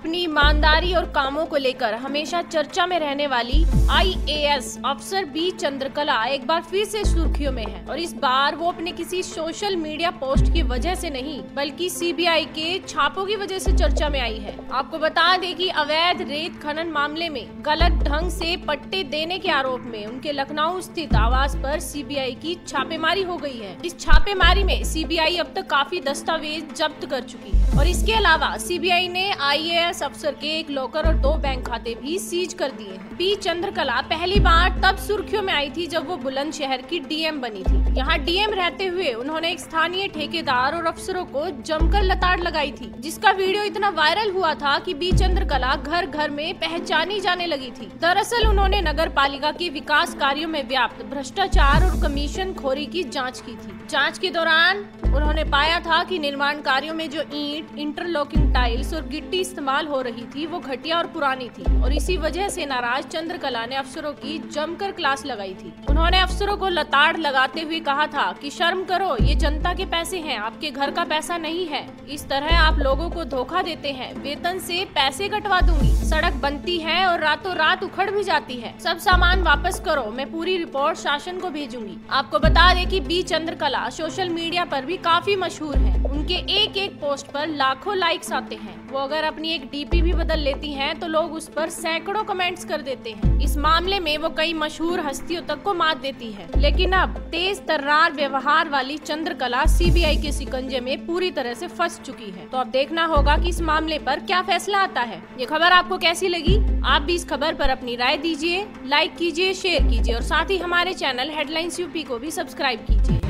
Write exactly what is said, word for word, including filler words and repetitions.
अपनी ईमानदारी और कामों को लेकर हमेशा चर्चा में रहने वाली आई ए एस अफसर बी चंद्रकला एक बार फिर से सुर्खियों में है और इस बार वो अपने किसी सोशल मीडिया पोस्ट की वजह से नहीं बल्कि सी बी आई के छापों की वजह से चर्चा में आई है। आपको बता दें कि अवैध रेत खनन मामले में गलत ढंग से पट्टे देने के आरोप में उनके लखनऊ स्थित आवास पर सी बी आई की छापेमारी हो गई है। इस छापेमारी में सी बी आई अब तक काफी दस्तावेज जब्त कर चुकी है और इसके अलावा सी बी आई ने आई ए एस अफसर के एक लॉकर और दो बैंक खाते भी सीज कर दिए हैं। बी चंद्रकला पहली बार तब सुर्खियों में आई थी जब वो बुलंदशहर की डी एम बनी थी। यहाँ डी एम रहते हुए उन्होंने एक स्थानीय ठेकेदार और अफसरों को जमकर लताड़ लगाई थी, जिसका वीडियो इतना वायरल हुआ था कि बी चंद्रकला घर घर में पहचानी जाने लगी थी। दरअसल उन्होंने नगर पालिका के विकास कार्यों में व्याप्त भ्रष्टाचार और कमीशन खोरी की जाँच की थी। जाँच के दौरान उन्होंने पाया था कि निर्माण कार्यों में जो ईंट, इंटरलॉकिंग टाइल्स और गिट्टी इस्तेमाल हो रही थी वो घटिया और पुरानी थी और इसी वजह से नाराज चंद्रकला ने अफसरों की जमकर क्लास लगाई थी। उन्होंने अफसरों को लताड़ लगाते हुए कहा था कि शर्म करो, ये जनता के पैसे हैं, आपके घर का पैसा नहीं है। इस तरह आप लोगों को धोखा देते हैं, वेतन से पैसे कटवा दूंगी, सड़क बनती है और रातों रात उखड़ भी जाती है, सब सामान वापस करो, मैं पूरी रिपोर्ट शासन को भेजूंगी। आपको बता दें कि बी चंद्रकला सोशल मीडिया पर भी काफी मशहूर है। उनके एक एक पोस्ट पर लाखों लाइक्स आते हैं। वो अगर अपनी एक डी पी भी बदल लेती हैं तो लोग उस पर सैकड़ों कमेंट्स कर देते हैं। इस मामले में वो कई मशहूर हस्तियों तक को मात देती है। लेकिन अब तेज तर्रार व्यवहार वाली चंद्रकला सी बी आई के शिकंजे में पूरी तरह से फंस चुकी है। तो अब देखना होगा कि इस मामले पर क्या फैसला आता है। ये खबर आपको कैसी लगी? आप भी इस खबर पर अपनी राय दीजिए, लाइक कीजिए, शेयर कीजिए और साथ ही हमारे चैनल हेडलाइंस यूपी को भी सब्सक्राइब कीजिए।